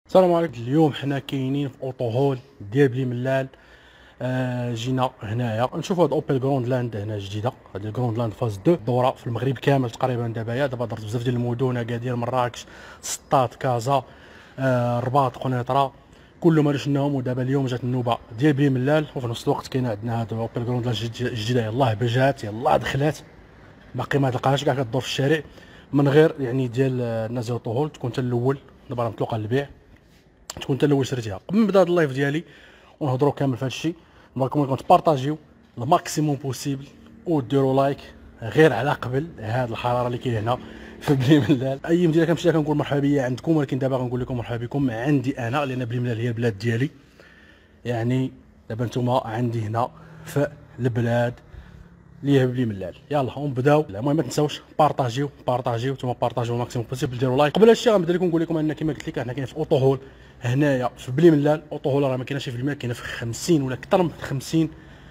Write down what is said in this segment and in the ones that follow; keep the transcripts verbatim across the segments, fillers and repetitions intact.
السلام عليكم. اليوم حنا كاينين في اوطو هول ديال بلي ملال. آه جينا هنايا نشوفوا هاد اوبل جروند لاند هنا جديده. هاد الجروند لاند فاز اثنين دوره في المغرب كامل تقريبا. دابا يا دابا درت بزاف ديال المدن، اكادير، مراكش، سطات، كازا، آه الرباط، قنيطره، كلهم هادو شناهم. ودابا اليوم جات النوبه ديال بلي ملال، وفي نفس الوقت كاين عندنا هاد اوبل جروند لاند جديده. يلاه بجات، يلاه دخلات، باقي ما تلقاهاش كاع كدور في الشارع من غير يعني ديال الناس ديال اوطو هول. تكون انت الاول دابا راه مطلوقه للبيع، تكون انت الاول شريتيها. قبل ما نبدا هذا اللايف ديالي ونهضروا كامل في هذا الشيء، نبغيكم انكم تبارطاجيو الماكسيموم بوسيبل وديروا لايك غير على قبل هاد الحراره اللي كاين هنا في بلي ملال. اي مدينه كنمشي لها كنقول مرحبا بيا عندكم، ولكن دابا غنقول لكم مرحبا بكم عندي انا، لان بلي ملال هي البلاد ديالي. يعني دابا نتوما عندي هنا في البلاد اللي هي بلي ملال. يلا ونبداو. المهم ما تنساوش بارطاجيو بارطاجيو نتوما، بارطاجيو الماكسيموم بوسيبل، ديروا لايك. قبل هادشي غنبدا لكم نقول لكم ان كما قلت لك حنا كاين في اوطو هول هنايا في بلي ملال. اوطو هول راه ما كايناش في الملال، كاينه في خمسين ولا اكثر من خمسين.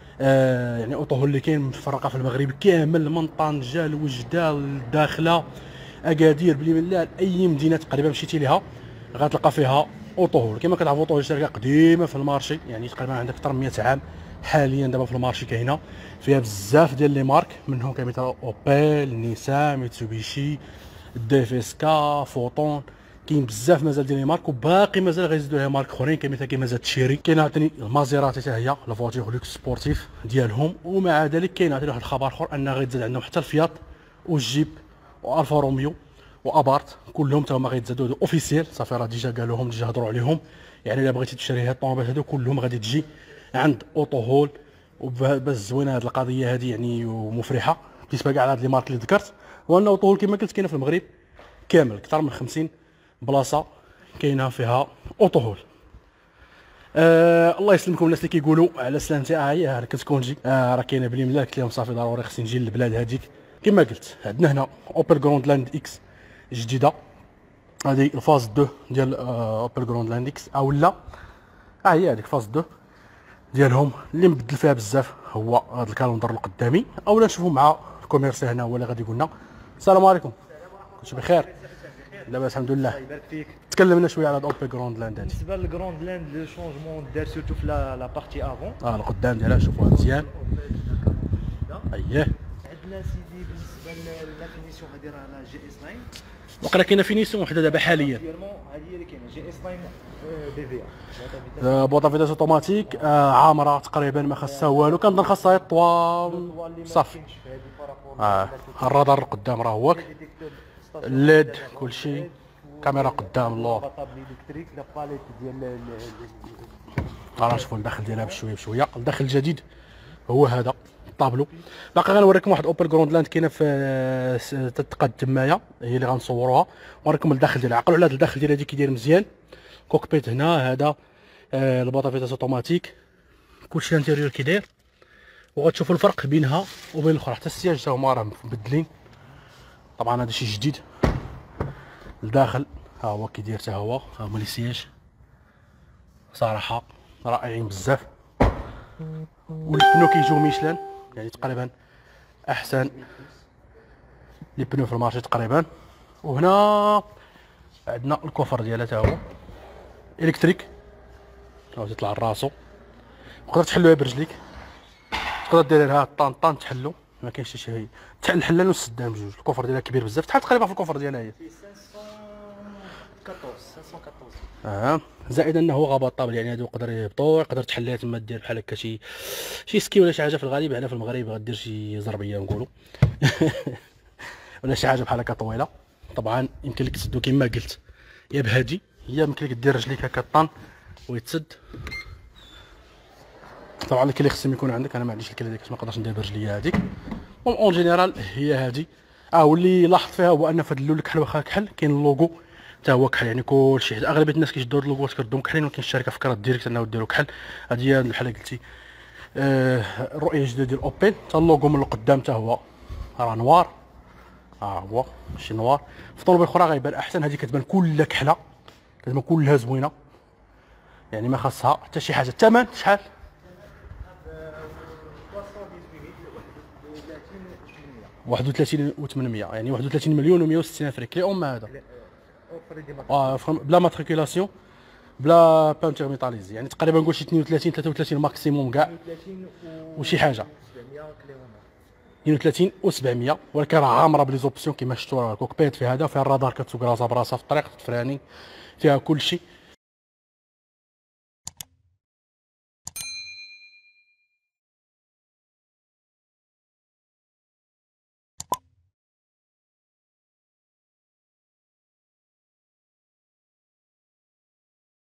آه يعني اوطو هول اللي كاين مفرقه في المغرب كامل، من طنجه لوجده للداخله، اكادير، بلي ملال، اي مدينه تقريبا مشيتي ليها غتلقى فيها اوطو هول. كما كتعرفوا اوطو هول شركه قديمه في المارشي، يعني تقريبا عندها اكثر من مئة عام حاليا دابا في المارشي. كاينه فيها بزاف ديال لي مارك، منهم كمثال اوبيل، نيسان، ميتسوبيشي، ديفيسكا، فوتون. كاين بزاف مازال ديال لي مارك، وباقي مازال غيزيدوا لها مارك اخرين كمثال كاين مازال تشيري. كاين عاوتاني المازيراتي حتى هي لا فواتير لوكس سبورتيف ديالهم. ومع ذلك كاين عاوتاني واحد الخبر اخر، ان غيتزاد عندهم حتى الفيات والجيب والفا روميو وابارت، كلهم تا هما غيتزادوا. هادو اوفيسيال صافي، راه ديجا قالوهم، ديجا هضروا عليهم. يعني الا بغيتي تشري هاد الطوموبيل هادو كلهم غادي تجي عند اوطو هول. وبس زوينه هاد القضيه هادي يعني ومفرحه بالنسبه كاع هاد لي مارك اللي ذكرت. وان اوطو هول كما قلت كاينه في المغرب كامل، اكثر من خمسين بلاصه كاينه فيها اوطو هول. آه الله يسلمكم الناس اللي كيقولوا على سلامتي. اه هي راه كتكون جي آه راه كاينه بلي ملال. قلت لهم صافي ضروري خصني نجي للبلاد هذيك. كما قلت عندنا هنا اوبل جروند لاند اكس جديده، هذه الفاز اثنين ديال آه اوبل جروند لاند اكس، او لا اه هي هذيك فاز اثنين ديالهم. اللي مبدل فيها بزاف هو هذا الكالندر القدامي. اولا نشوفوا مع الكوميرسي هنا هو اللي غادي يقول لنا. السلام عليكم، كلشي بخير؟ لاباس الحمد لله. الله يبارك فيك. تكلم لنا شويه على هاد اوبل جروند لاند هادي. بالنسبه للجروند لاند لو شونجمون دار سورتو في لا لا بارتي افون. اه القدام ديالها شوفوها مزيان. اييه عندنا سيدي بالنسبه لا فينيسيون هذه راه جي اس تسعة. وقيلا كاينه فينيسيون وحده دابا حاليا. ديالمون هذه هي اللي كاينه جي اس تسعة بي في آه، بوطه فيتاس اوتوماتيك، آه عامره تقريبا، ما خاصها والو. كنظن خاصها الطوال صافي. اه الرادار القدام راه هو الليد، كلشي كاميرا قدام اللور. الكتريك لا باليت ديال راه شوفوا الداخل ديالها بشويه بشويه. الداخل الجديد هو هذا الطابلو. باقي غنوريكم واحد اوبل جروند لاند كاينه في تتقاد تمايا، هي اللي غنصوروها ونوريكم الداخل ديالها. عقلوا على هذا الداخل ديالها هذه كيداير مزيان. كوكبيت هنا، هذا آه البوطه فيتاس اوتوماتيك، كلشي انتيريور كيداير. وغتشوفوا الفرق بينها وبين الاخرى. حتى السياج تا هما راه مبدلين طبعا، هذا شي جديد. الداخل ها هو كيداير تا هو، ها هما لي سياج صراحه رائعين بزاف. والبنو كيجيو ميشلان، يعني تقريبا احسن لي بنو في المارشي تقريبا. وهنا عندنا الكوفر ديالها تا هو الكتريك، هاو تطلع لراسو. تقدر تحلوها برجليك، تقدر دير لها طان طان تحلو، ما كاينش حتى شي تحل الحلال والسدام بجوج. الكوفر ديالها كبير بزاف، تحال تقريبا في الكوفر ديالها هي. اه زائد انه غابه الطابل، يعني هادو يقدر يهبطوا، يقدر تحلها تما دير بحال هكا شي شي سكي ولا شي حاجه. في الغالب هنا في المغرب غدير شي زربيه نقولوا ولا شي حاجه بحال هكا طويله. طبعا يمكن لك تسدو كما قلت يا بهادي، هي يمكن لك دير رجليك هكا طان ويتسد. طبعا الكلي خصهم يكون عندك، انا ما عنديش الكلي ديك ما نقدرش ندير برجليا هذيك. المهم اون جينيرال هي هذه. اه واللي لاحظت فيها هو ان في هذا اللون الكحل واخا كحل كاين اللوغو حتى هو كحل، يعني كلشي. اغلبيه الناس كيشدوا هاد اللوغوات كيردوهم كحلين، ولكن الشركه فكرت ديريكت انه ديرو كحل. هذه هي بحال قلتي آه الرؤيه الجديده ديال اوبل. حتى اللوغو من القدام حتى هو راه نوار، ها آه هو ماشي نوار. في الطوموبيل الاخرى غيبان احسن، هذه كتبان كلها كحله، كتبان كلها زوينه، يعني ما خاصها حتى شي حاجه. الثمن شحال؟ واحد وثلاثين و ثمنمية، يعني واحد وثلاثين مليون و مئة وستين الف ريال. كلي ام هذا اه بلا ماتريكولاسيون. بلا بانتير ميتاليزي، يعني تقريبا نقول شي اثنين وثلاثين ثلاثة وثلاثين ماكسيموم كاع ثلاثين وشي حاجه، سبعمية كيلومتر. اثنين وثلاثين و سبعمية، ولكن راه عامره بلي زوبسيون كيما شفتوا. راه الكوكبيت فيها هذا، فيها الرادار كتسوق راسها براسها في الطريق، الفراني فيها كلشي.